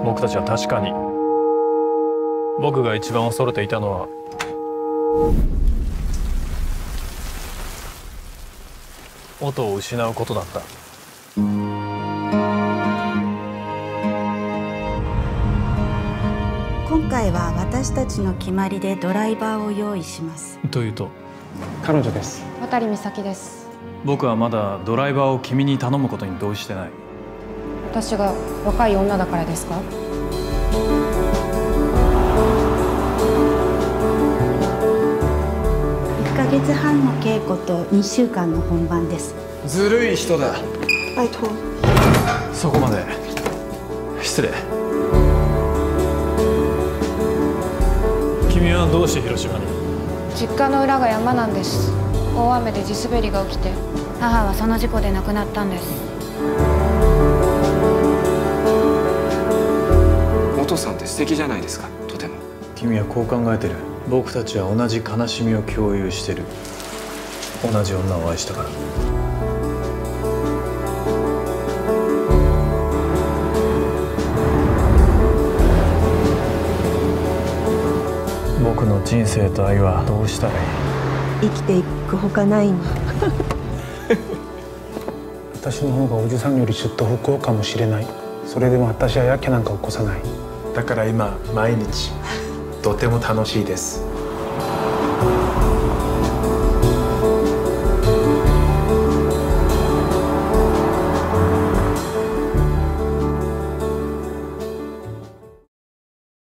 僕たちは確かに、僕が一番恐れていたのは音を失うことだった。 今回は私たちの決まりでドライバーを用意します。 というと？ 彼女です。 渡美咲です。 僕はまだドライバーを君に頼むことに同意してない。 私が若い女だからですか？ 1ヶ月半の稽古と2週間の本番です。 ずるい人だ。 拜托。 そこまで。失礼。君はどうして広島に？ 実家の裏が山なんです。大雨で地滑りが起きて、母はその事故で亡くなったんです。 お父さんって素敵じゃないですか、とても。 君はこう考えてる。僕たちは同じ悲しみを共有してる。同じ女を愛したから。僕の人生と愛はどうしたらいい？ 生きていくほかないの。 私の方がおじさんよりずっと不幸かもしれない。それでも私はやけなんか起こさない。だから今毎日とても楽しいです。